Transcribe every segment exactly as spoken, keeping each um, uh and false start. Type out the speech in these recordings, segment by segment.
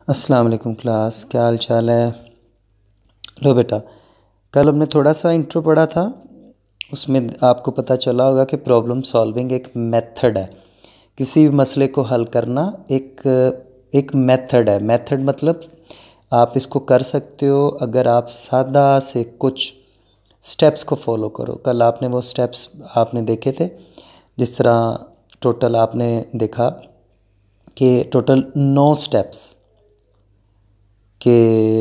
अस्सलाम वालेकुम क्लास, क्या हाल चाल है। लो बेटा, कल हमने थोड़ा सा इंट्रो पढ़ा था, उसमें आपको पता चला होगा कि प्रॉब्लम सॉल्विंग एक मेथड है। किसी भी मसले को हल करना एक एक मेथड है। मेथड मतलब आप इसको कर सकते हो अगर आप सादा से कुछ स्टेप्स को फॉलो करो। कल आपने वो स्टेप्स आपने देखे थे, जिस तरह टोटल आपने देखा कि टोटल नौ स्टेप्स के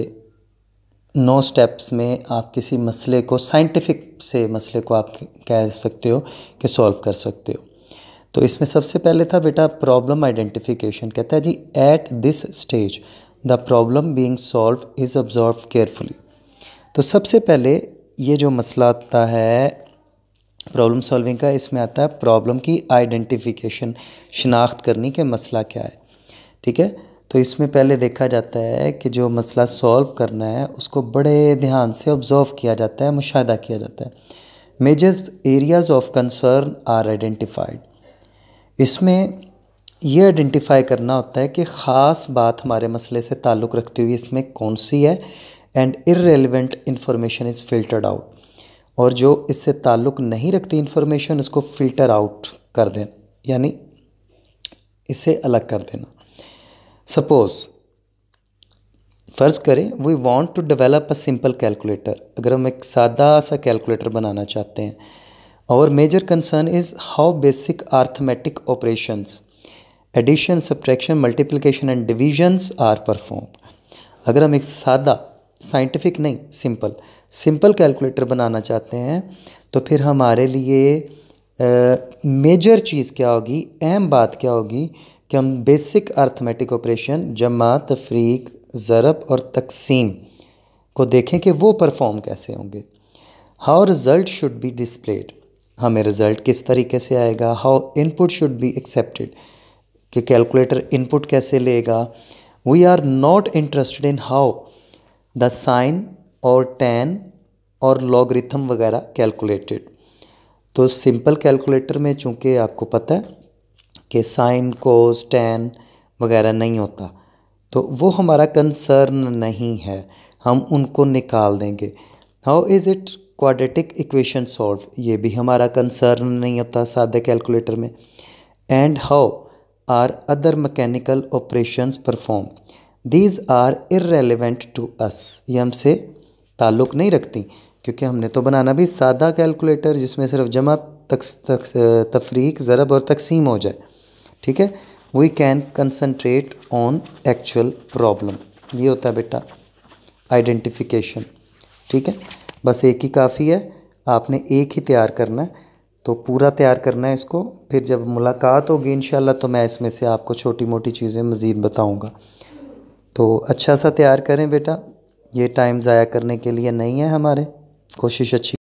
नौ स्टेप्स में आप किसी मसले को साइंटिफिक से मसले को आप कह सकते हो कि सॉल्व कर सकते हो। तो इसमें सबसे पहले था बेटा प्रॉब्लम आइडेंटिफिकेशन। कहता है जी at this stage the problem being solved is observe carefully. तो सबसे पहले ये जो मसला आता है प्रॉब्लम सॉल्विंग का, इसमें आता है प्रॉब्लम की आइडेंटिफिकेशन, शिनाख्त करनी कि मसला क्या है। ठीक है, तो इसमें पहले देखा जाता है कि जो मसला सॉल्व करना है उसको बड़े ध्यान से ऑब्जर्व किया जाता है, मुशाहिदा किया जाता है। Majors areas of concern are identified. इसमें यह आइडेंटिफाई करना होता है कि ख़ास बात हमारे मसले से ताल्लुक़ रखती हुई इसमें कौन सी है, and irrelevant information is filtered out. और जो इससे ताल्लुक़ नहीं रखती इंफॉर्मेशन उसको फ़िल्टर आउट कर देना, यानी इसे अलग कर देना। सपोज़ फ़र्ज़ करें we want to develop a simple calculator. अगर हम एक सादा सा कैलकुलेटर बनाना चाहते हैं, और major concern is how basic arithmetic operations addition, subtraction, multiplication and divisions are perform. अगर हम एक सादा साइंटिफिक नहीं सिंपल सिंपल कैलकुलेटर बनाना चाहते हैं तो फिर हमारे लिए मेजर चीज़ क्या होगी, अहम बात क्या होगी कि हम बेसिक अर्थमेटिक ऑपरेशन जमा, तफरीक, ज़रब और तकसीम को देखें कि वो परफॉर्म कैसे होंगे। How result should be displayed, हमें रिज़ल्ट किस तरीके से आएगा। How input should be accepted, कि कैलकुलेटर इनपुट कैसे लेगा। We are not interested in how the sign और टेन और लॉगरिथम वगैरह कैलकुलेटेड। तो सिंपल कैलकुलेटर में चूँकि आपको पता है कि साइन, कोस, टेन वगैरह नहीं होता, तो वो हमारा कंसर्न नहीं है, हम उनको निकाल देंगे। How is it quadratic equation solve, ये भी हमारा कंसर्न नहीं होता सादे कैलकुलेटर में। And how are other mechanical operations perform, these are irrelevant to us, ये हमसे ताल्लुक़ नहीं रखती, क्योंकि हमने तो बनाना भी सादा कैलकुलेटर जिसमें सिर्फ जमा, तफरीक, ज़रब और तकसीम हो जाए। ठीक है, we can concentrate on actual problem. ये होता है बेटा आइडेंटिफिकेशन। ठीक है, बस एक ही काफ़ी है, आपने एक ही तैयार करना है, तो पूरा तैयार करना है इसको। फिर जब मुलाकात होगी इंशाल्लाह तो मैं इसमें से आपको छोटी मोटी चीज़ें मज़ीद बताऊंगा। तो अच्छा सा तैयार करें बेटा, ये टाइम ज़ाया करने के लिए नहीं है हमारे, कोशिश अच्छी